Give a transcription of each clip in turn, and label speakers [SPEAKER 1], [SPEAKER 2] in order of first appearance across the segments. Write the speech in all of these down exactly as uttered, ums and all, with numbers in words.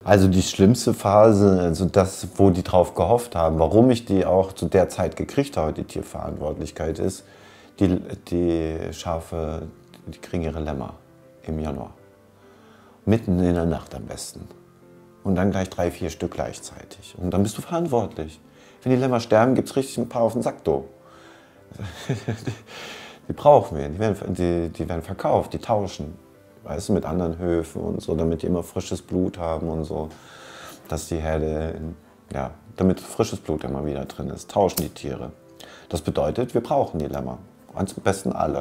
[SPEAKER 1] Also die schlimmste Phase, also das, wo die drauf gehofft haben, warum ich die auch zu der Zeit gekriegt habe, die Tierverantwortlichkeit ist, die, die Schafe, die kriegen ihre Lämmer im Januar. Mitten in der Nacht am besten. Und dann gleich drei, vier Stück gleichzeitig. Und dann bist du verantwortlich. Wenn die Lämmer sterben, gibt es richtig ein paar auf den Sack, do. die, die brauchen wir, die werden, die, die werden verkauft, die tauschen. Weißt du, mit anderen Höfen und so, damit die immer frisches Blut haben und so. Dass die Herde, ja, damit frisches Blut immer wieder drin ist, tauschen die Tiere. Das bedeutet, wir brauchen die Lämmer. Am besten alle.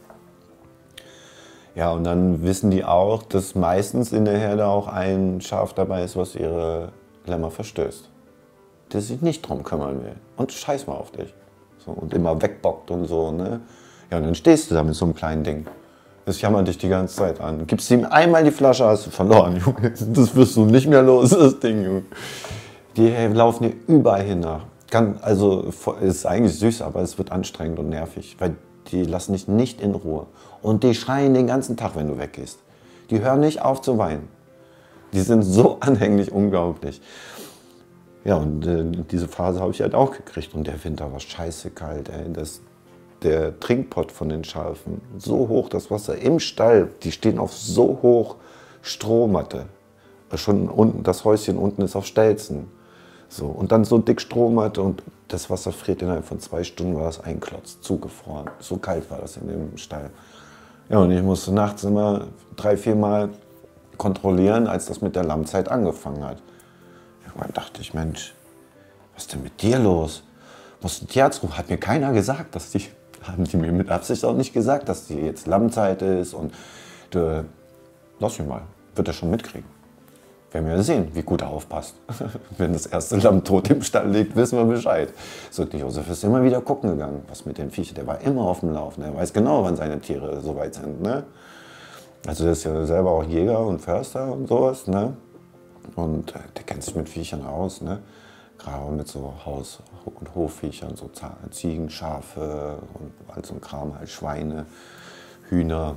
[SPEAKER 1] Ja, und dann wissen die auch, dass meistens in der Herde auch ein Schaf dabei ist, was ihre Lämmer verstößt. Das sich nicht drum kümmern will. Und scheiß mal auf dich. So, und immer wegbockt und so, ne? Ja, und dann stehst du da mit so einem kleinen Ding. Das jammert dich die ganze Zeit an. Gibst ihm einmal die Flasche, hast du verloren, Junge. Das wirst du nicht mehr los, das Ding, Junge. Die laufen dir überall hin nach. Kann, also, es ist eigentlich süß, aber es wird anstrengend und nervig, weil die lassen dich nicht in Ruhe. Und die schreien den ganzen Tag, wenn du weggehst. Die hören nicht auf zu weinen. Die sind so anhänglich, unglaublich. Ja, und äh, diese Phase habe ich halt auch gekriegt. Und der Winter war scheiße kalt, ey. Das, der Trinkpott von den Schafen, so hoch, das Wasser im Stall, die stehen auf so hoch Strohmatte. Schon unten, das Häuschen unten ist auf Stelzen. So, und dann so dick Strohmatte und das Wasser friert innerhalb von zwei Stunden, war das einklotzt, zugefroren. So kalt war das in dem Stall. Ja, und ich musste nachts immer drei, vier Mal kontrollieren, als das mit der Lammzeit angefangen hat. Irgendwann dachte ich, Mensch, was ist denn mit dir los? Musste Tierarzt rufen, hat mir keiner gesagt, dass die, haben die mir mit Absicht auch nicht gesagt, dass die jetzt Lammzeit ist und du, lass mich mal, wird er schon mitkriegen. Werden wir sehen, wie gut er aufpasst. Wenn das erste Lamm tot im Stall liegt, wissen wir Bescheid. So, die Josef ist immer wieder gucken gegangen, was mit den Viechern. Der war immer auf dem Laufen. Er weiß genau, wann seine Tiere so weit sind. Ne? Also der ist ja selber auch Jäger und Förster und sowas. Ne? Und äh, der kennt sich mit Viechern aus. Ne? Gerade mit so Haus- und Hofviechern, so Ziegen, Schafe und all so ein Kram, halt Schweine, Hühner.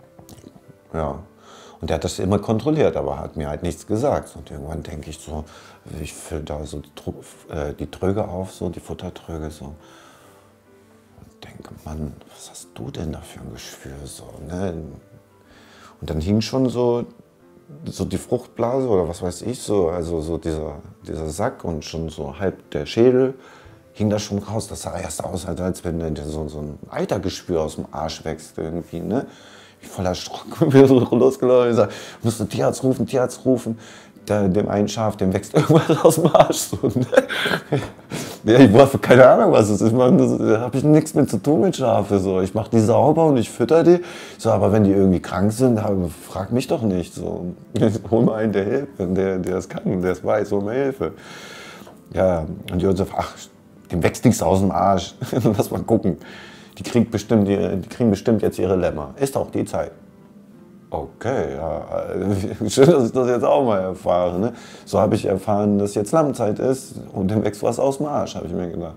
[SPEAKER 1] Ja. Und der hat das immer kontrolliert, aber hat mir halt nichts gesagt. Und irgendwann denke ich so, ich fülle da so die, äh, die Tröge auf, so die Futtertröge so. Und denke, Mann, was hast du denn da für ein Geschwür? So, ne? Und dann hing schon so, so die Fruchtblase oder was weiß ich, so, also so dieser, dieser Sack und schon so halb der Schädel hing da schon raus. Das sah erst aus, als wenn der so, so ein Eitergeschwür aus dem Arsch wächst irgendwie, ne? Ich voll erschrocken bin losgelaufen. Ich sag, musst du Tierarzt rufen, Tierarzt rufen. Der, dem einen Schaf, dem wächst irgendwas aus dem Arsch. So, ne? Ja, ich brauche keine Ahnung, was es ist. Da habe ich nichts mit zu tun mit Schafe. So. Ich mache die sauber und ich fütter die. So, aber wenn die irgendwie krank sind, frag mich doch nicht. So. Hol mal einen, der hilft, der, der es kann, der es weiß, hol mir Hilfe. Ja, und Josef, ach, dem wächst nichts aus dem Arsch. Lass mal gucken. Die, kriegt bestimmt, die, die kriegen bestimmt jetzt ihre Lämmer. Ist auch die Zeit. Okay, ja, schön, dass ich das jetzt auch mal erfahre. Ne? So habe ich erfahren, dass jetzt Lammzeit ist und dem wächst was aus dem Arsch, habe ich mir gedacht.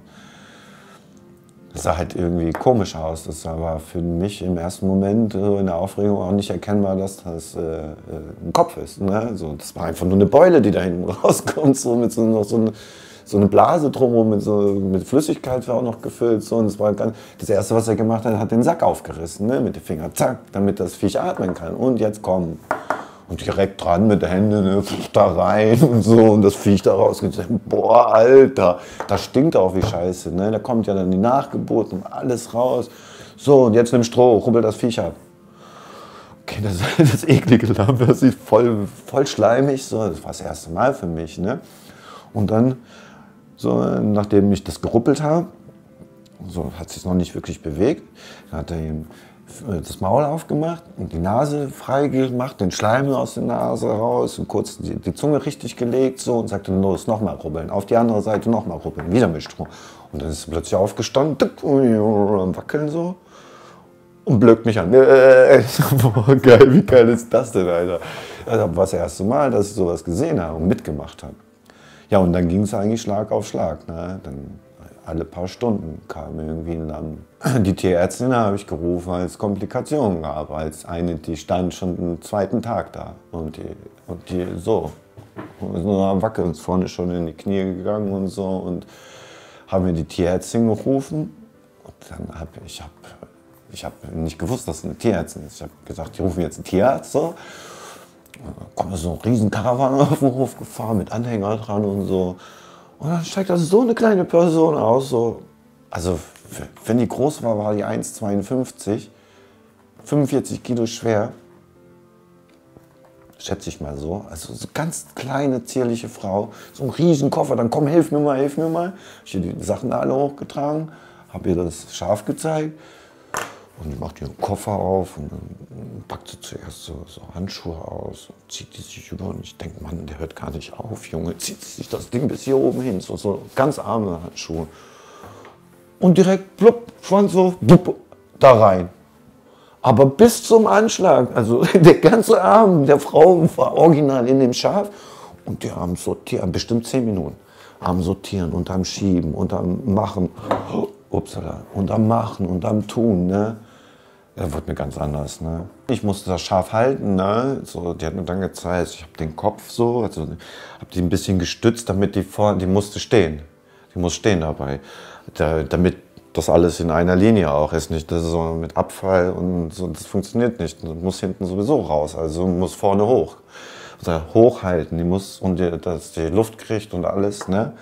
[SPEAKER 1] Das sah halt irgendwie komisch aus. Das war für mich im ersten Moment so in der Aufregung auch nicht erkennbar, dass das äh, ein Kopf ist. Ne? So, das war einfach nur eine Beule, die da hinten rauskommt, so mit so, noch so, eine, so eine Blase drumherum, mit, so, mit Flüssigkeit war auch noch gefüllt. So. Und das, war ganz, das Erste, was er gemacht hat, hat den Sack aufgerissen, ne? Mit den Fingern, zack, damit das Viech atmen kann. Und jetzt komm. Und direkt dran mit den Händen, ne, da rein und so und das Viech da raus. Boah, Alter, das stinkt auch wie Scheiße. Ne? Da kommt ja dann die Nachgeburt und alles raus. So, und jetzt nimm Stroh, rubbel das Viech ab. Okay, das, das eklige Lamm, das sieht voll, voll schleimig. So. Das war das erste Mal für mich. Ne? Und dann, so, nachdem ich das geruppelt habe, so hat sich noch nicht wirklich bewegt, dann hat er ihm das Maul aufgemacht und die Nase frei gemacht, den Schleim aus der Nase raus und kurz die, die Zunge richtig gelegt so und sagte, los, nochmal rubbeln, auf die andere Seite nochmal rubbeln, wieder mit Stroh. Und dann ist er plötzlich aufgestanden, am Wackeln so und blökt mich an. Boah, geil, wie geil ist das denn, Alter? Das war das erste Mal, dass ich sowas gesehen habe und mitgemacht habe. Ja, und dann ging es eigentlich Schlag auf Schlag. Ne? Dann alle paar Stunden kam irgendwie ein Lamm. Die Tierärztin habe ich gerufen, weil es Komplikationen gab. Als eine, die stand schon den zweiten Tag da. Und die, und die so. Und so am Wackeln, vorne schon in die Knie gegangen und so. Und haben mir die Tierärztin gerufen. Und dann habe ich, hab, ich hab nicht gewusst, dass es eine Tierärztin ist. Ich habe gesagt, die rufen jetzt einen Tierarzt. So. Und dann kommt so ein riesen Karawan auf den Hof gefahren mit Anhänger dran und so. Und dann steigt da so eine kleine Person aus. So. Also wenn die groß war, war die eins Komma zweiundfünfzig, fünfundvierzig Kilo schwer. Schätze ich mal so. Also so ganz kleine, zierliche Frau, so ein riesen Koffer, dann komm, hilf mir mal, hilf mir mal. Ich habe die Sachen da alle hochgetragen, habe ihr das Schaf gezeigt und die macht ihren Koffer auf und dann packt sie zuerst so, so Handschuhe aus und zieht die sich über und ich denke, Mann, der hört gar nicht auf, Junge, zieht sich das Ding bis hier oben hin, so, so ganz arme Handschuhe. Und direkt, plupp, Schwanz so, bupp, da rein. Aber bis zum Anschlag, also der ganze Arm der Frau war original in dem Schaf und die haben sortiert, bestimmt zehn Minuten, am Sortieren und am Schieben und am Machen, upsala, und am Machen und am Tun, ne? Das wird mir ganz anders, ne? Ich musste das Schaf halten, ne? So, die hat mir dann gezeigt, ich habe den Kopf so, also habe die ein bisschen gestützt, damit die vor, die musste stehen, die muss stehen dabei, da, damit das alles in einer Linie auch ist, nicht das ist so mit Abfall und so, das funktioniert nicht. Das muss hinten sowieso raus, also muss vorne hoch. Also hochhalten, die muss, und die, dass die Luft kriegt und alles, ne?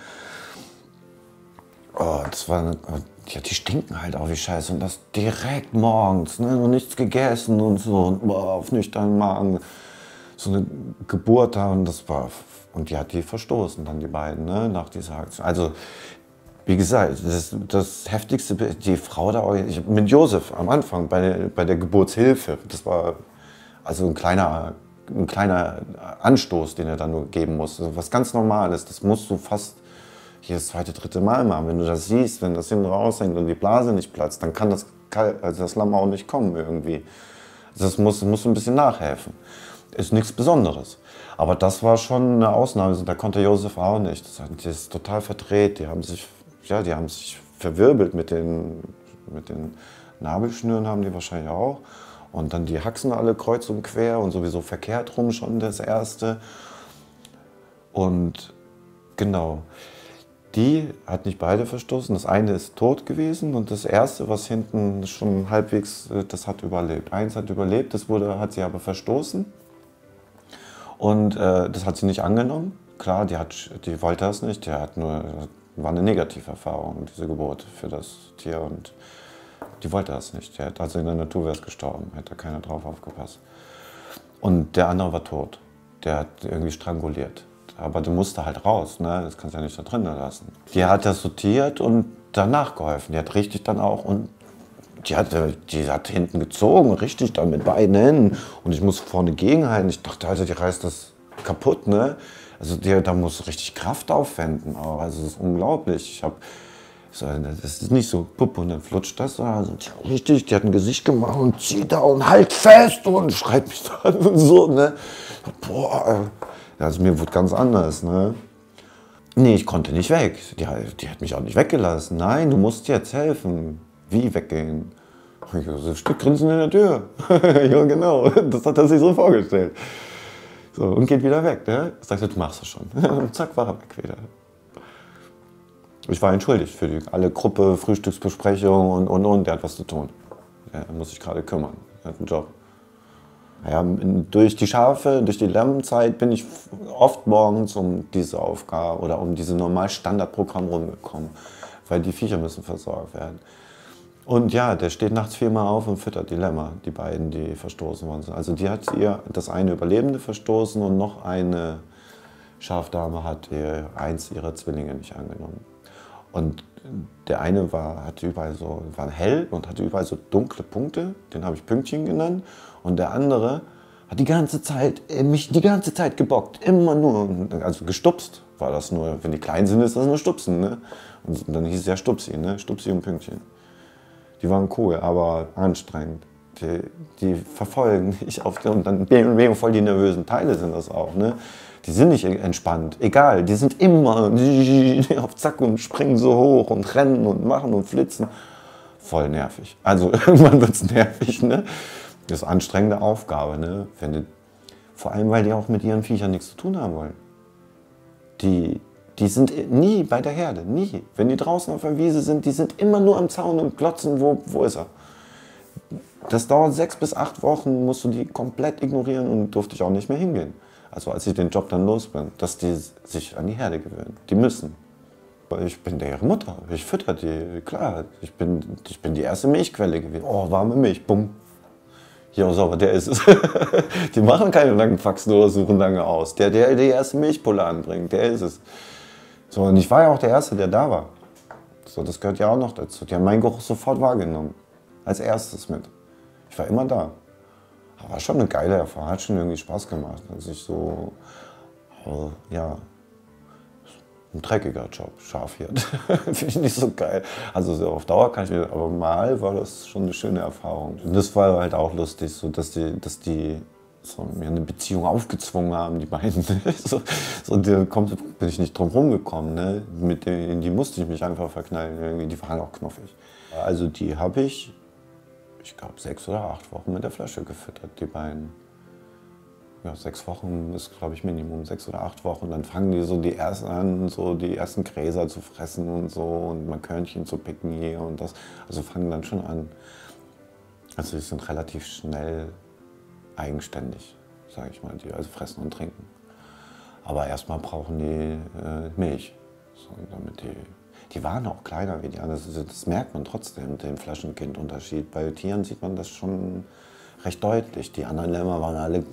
[SPEAKER 1] Oh, das war, ja, die stinken halt auch wie Scheiße und das direkt morgens, ne? Und nichts gegessen und so, und boah, auf nüchternen Magen. So eine Geburt da und das war, und die hat die verstoßen, dann die beiden, ne? Nach dieser Aktion. Also, wie gesagt, das, das Heftigste, die Frau da, ich, mit Josef am Anfang bei, bei der Geburtshilfe, das war also ein kleiner, ein kleiner Anstoß, den er dann nur geben musste. Was ganz Normales, das musst du fast jedes zweite, dritte Mal machen. Wenn du das siehst, wenn das hinten raushängt und die Blase nicht platzt, dann kann das, also das Lamm auch nicht kommen irgendwie. Also das muss, musst du ein bisschen nachhelfen. Ist nichts Besonderes. Aber das war schon eine Ausnahme, da konnte Josef auch nicht. Das ist total verdreht, die haben sich Ja, die haben sich verwirbelt mit den, mit den Nabelschnüren, haben die wahrscheinlich auch. Und dann die Haxen alle kreuz und quer und sowieso verkehrt rum schon das erste. Und genau, die hat nicht beide verstoßen. Das eine ist tot gewesen und das erste, was hinten schon halbwegs, das hat überlebt. Eins hat überlebt, das wurde, hat sie aber verstoßen. Und äh, das hat sie nicht angenommen. Klar, die, hat, die wollte das nicht, die hat nur... war eine Negativerfahrung, diese Geburt für das Tier und die wollte das nicht. Die hätte, also in der Natur wäre es gestorben, hätte keiner drauf aufgepasst. Und der andere war tot, der hat irgendwie stranguliert. Aber der musste halt raus, ne? Das kannst du ja nicht da drinnen lassen. Die hat das sortiert und danach geholfen, die hat richtig dann auch, und die hat, die hat hinten gezogen, richtig dann mit beiden Händen und ich muss vorne gegenhalten. Ich dachte, Alter, die reißt das kaputt, ne? Also die, da muss richtig Kraft aufwenden, auch. Also das ist unglaublich. Ich hab, so, das ist nicht so, pupp, und dann flutscht das. Also die, richtig, die hat ein Gesicht gemacht und zieht da und halt fest und schreit mich da an und so, ne? Boah, also mir wurde ganz anders, ne? Nee, ich konnte nicht weg. Die, die hat mich auch nicht weggelassen. Nein, du musst jetzt helfen. Wie weggehen? Ich so ein Stück Grinsen in der Tür. Ja, genau, das hat er sich so vorgestellt. So, und geht wieder weg, ne? Sagt er, du machst es schon. Und zack, war er weg wieder. Ich war entschuldigt für die alle Gruppe, Frühstücksbesprechung und, und, und. Der hat was zu tun. Der muss sich gerade kümmern. Der hat einen Job. Ja, durch die Schafe, durch die Lammzeit bin ich oft morgens um diese Aufgabe oder um diese normal Standardprogramm rumgekommen. Weil die Viecher müssen versorgt werden. Und ja, der steht nachts viermal auf und füttert die Lämmer, die beiden, die verstoßen worden sind. Also die hat ihr das eine Überlebende verstoßen und noch eine Schafdame hat ihr, eins ihrer Zwillinge nicht angenommen. Und der eine war, hatte überall so, war hell und hatte überall so dunkle Punkte, den habe ich Pünktchen genannt. Und der andere hat die ganze Zeit, mich die ganze Zeit gebockt, immer nur, also gestupst war das nur. Wenn die klein sind, ist das nur Stupsen, ne? Und dann hieß es ja Stupsi, ne? Stupsi und Pünktchen. Die waren cool, aber anstrengend. Die, die verfolgen dich auf und dann voll die nervösen Teile sind das auch, ne? Die sind nicht entspannt, egal, die sind immer auf Zack und springen so hoch und rennen und machen und flitzen. Voll nervig. Also irgendwann wird es nervig, ne? Das ist eine anstrengende Aufgabe, ne? Wenn die, vor allem, weil die auch mit ihren Viechern nichts zu tun haben wollen. Die, die sind nie bei der Herde, nie. Wenn die draußen auf der Wiese sind, die sind immer nur am Zaun und glotzen, wo, wo ist er. Das dauert sechs bis acht Wochen, musst du die komplett ignorieren und durfte ich auch nicht mehr hingehen. Also als ich den Job dann los bin, dass die sich an die Herde gewöhnen. Die müssen. Ich bin deren Mutter, ich fütter die, klar. Ich bin, ich bin die erste Milchquelle gewesen. Oh, warme Milch, bumm. Ja, sauber, der ist es. Die machen keine langen Faxen oder suchen lange aus. Der, der die erste Milchpulle anbringt, der ist es. So, und ich war ja auch der Erste, der da war. So, das gehört ja auch noch dazu. Die haben meinen Geruch sofort wahrgenommen. Als erstes mit. Ich war immer da. Aber war schon eine geile Erfahrung, hat schon irgendwie Spaß gemacht. Als ich so, aber, ja, ein dreckiger Job, Schafhirt. Finde ich nicht so geil. Also so auf Dauer kann ich mir, aber mal war das schon eine schöne Erfahrung. Und das war halt auch lustig, so dass die, dass die so mir eine Beziehung aufgezwungen haben, die beiden. so, so da kommt, bin ich nicht drum rumgekommen. Ne? Mit denen, die musste ich mich einfach verknallen. Irgendwie. Die waren auch knuffig. Also die habe ich, ich glaube, sechs oder acht Wochen mit der Flasche gefüttert, die beiden. Ja, sechs Wochen ist, glaube ich, Minimum, sechs oder acht Wochen. Dann fangen die so die ersten an, so die ersten Gräser zu fressen und so und mal Körnchen zu picken hier und das. Also fangen dann schon an. Also die sind relativ schnell eigenständig, sage ich mal, die also fressen und trinken. Aber erstmal brauchen die äh, Milch, so, damit die. Die waren auch kleiner wie die anderen. Das, das merkt man trotzdem, den Flaschenkindunterschied. Bei Tieren sieht man das schon recht deutlich. Die anderen Lämmer waren alle.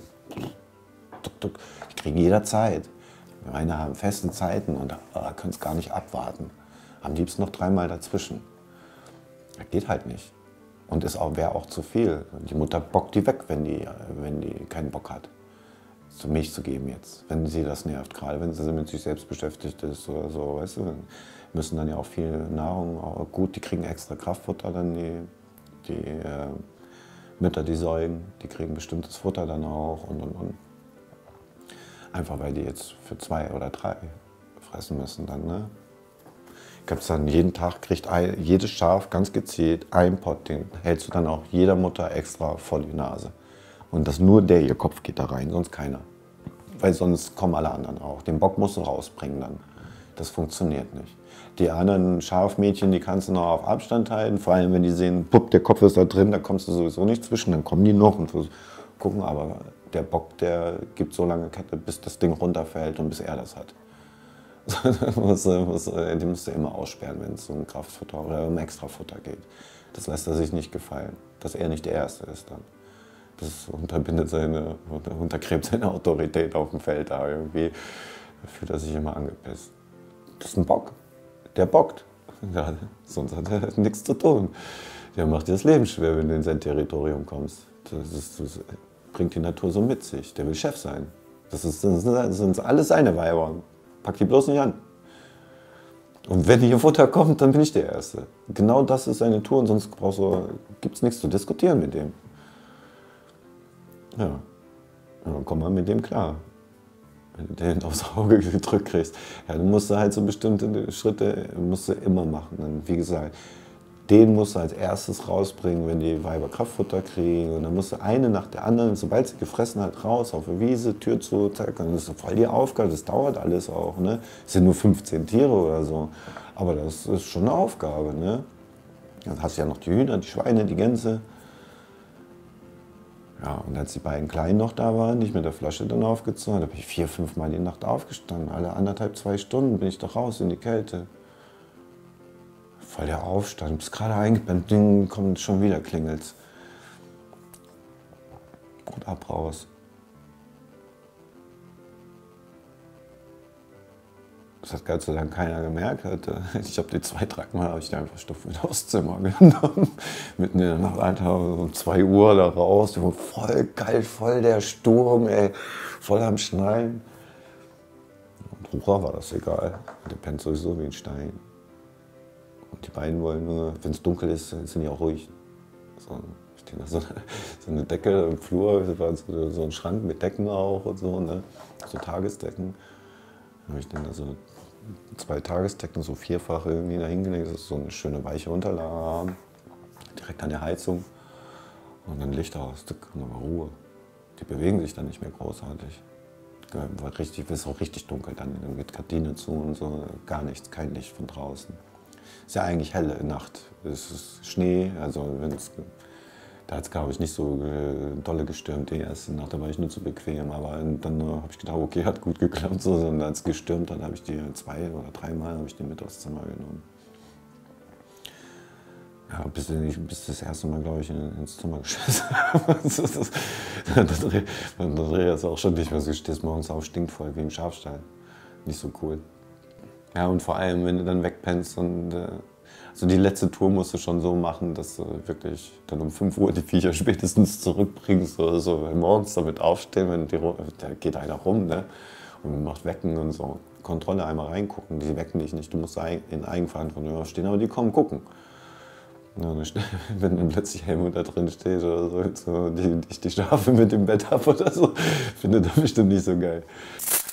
[SPEAKER 1] Die kriegen jederzeit. Meine haben festen Zeiten und oh, können es gar nicht abwarten. Am liebsten noch dreimal dazwischen. Das geht halt nicht. Und es wäre auch zu viel. Die Mutter bockt die weg, wenn die, wenn die keinen Bock hat, so Milch zu geben jetzt. Wenn sie das nervt, gerade wenn sie mit sich selbst beschäftigt ist oder so, weißt du. Müssen dann ja auch viel Nahrung, auch gut, die kriegen extra Kraftfutter, dann die, die äh, Mütter, die säugen, die kriegen bestimmtes Futter dann auch und, und, und. Einfach weil die jetzt für zwei oder drei fressen müssen dann, ne? Gibt's dann jeden Tag, kriegt ein, jedes Schaf ganz gezielt einen Pott, den hältst du dann auch jeder Mutter extra vor die Nase. Und das nur der, ihr Kopf geht da rein, sonst keiner. Weil sonst kommen alle anderen auch. Den Bock musst du rausbringen dann. Das funktioniert nicht. Die anderen Schafmädchen, die kannst du noch auf Abstand halten, vor allem wenn die sehen, pupp, der Kopf ist da drin, da kommst du sowieso nicht zwischen, dann kommen die noch und gucken, aber der Bock, der gibt so lange Kette, bis das Ding runterfällt und bis er das hat. muss, muss, die musst du immer aussperren, wenn es um Kraftfutter oder um Extrafutter geht. Das lässt er sich nicht gefallen, dass er nicht der Erste ist dann. Das unterbindet seine, untergräbt seine Autorität auf dem Feld da irgendwie. Da fühlt er sich immer angepisst. Das ist ein Bock. Der bockt. Ja, sonst hat er nichts zu tun. Der macht dir das Leben schwer, wenn du in sein Territorium kommst. Das, ist, das bringt die Natur so mit sich. Der will Chef sein. Das, ist, das sind alles seine Weiber. Pack die bloß nicht an. Und wenn hier Futter kommt, dann bin ich der Erste. Genau das ist seine Tour und sonst gibt es nichts zu diskutieren mit dem. Ja, und dann komm mal mit dem klar. Wenn du den aufs Auge gedrückt kriegst, ja, dann musst du halt so bestimmte Schritte musst du immer machen. Und wie gesagt, den musst du als erstes rausbringen, wenn die Weiber Kraftfutter kriegen. Und dann musst du eine nach der anderen, sobald sie gefressen hat, raus auf der Wiese, Tür zu, zack. Dann ist voll die Aufgabe, das dauert alles auch. Ne? Es sind nur fünfzehn Tiere oder so. Aber das ist schon eine Aufgabe. Ne? Dann hast du ja noch die Hühner, die Schweine, die Gänse. Ja, und als die beiden Kleinen noch da waren, die ich mit der Flasche dann aufgezogen, da bin ich vier, fünf Mal die Nacht aufgestanden. Alle anderthalb, zwei Stunden bin ich doch raus in die Kälte. Voll der Aufstand, bist gerade eingepennt, Ding, kommt schon wieder, klingelt's. Und ab raus. Das hat Gott sei Dank keiner gemerkt. Ich habe die zwei, drei Mal habe ich die einfach stumpf mit aufs Zimmer genommen. Mitten in der Nacht, Alter, um zwei Uhr da raus. Die waren voll kalt, voll der Sturm, ey, voll am Schneien. Und Rucher war das egal. Der pennt sowieso wie ein Stein. Und die beiden wollen nur, wenn es dunkel ist, sind die auch ruhig. So, stehen da so, so eine Decke im Flur, das war so, so ein Schrank mit Decken auch und so, ne? So Tagesdecken. Dann habe ich dann da so zwei Tagesdecken, so vierfach irgendwie da hingelegt, dass so eine schöne weiche Unterlage haben. Direkt an der Heizung. Und dann Licht aus, und dann war Ruhe. Die bewegen sich dann nicht mehr großartig. War richtig, ist auch richtig dunkel, dann, dann geht Gardine zu und so, gar nichts, kein Licht von draußen. Ist ja eigentlich helle Nacht, es ist Schnee, also wenn's, da hat es glaube ich nicht so äh, dolle gestürmt die erste Nacht, da war ich nur zu bequem, aber dann äh, habe ich gedacht, okay, hat gut geklappt, so, und als es gestürmt hat, habe ich die zwei oder dreimal habe ich die mit aufs Zimmer genommen. Ja, bis, ich, bis das erste Mal, glaube ich, in, ins Zimmer geschissen habe. Dann drehe ich auch schon nicht mehr so, stehst morgens auf, stinkt voll wie im Schafstall. Nicht so cool. Ja, und vor allem, wenn du dann wegpennst und äh, also die letzte Tour musst du schon so machen, dass du wirklich dann um fünf Uhr die Viecher spätestens zurückbringst oder so. Weil morgens damit aufstehen, wenn die, da geht einer rum, ne? Und macht Wecken und so. Kontrolle einmal reingucken, die wecken dich nicht, du musst in Eigenverantwortung aufstehen, aber die kommen gucken. Ja, wenn dann plötzlich Helmut da drin steht oder so, so die, die, die Schafe mit dem Bett ab oder so, findet er bestimmt nicht so geil.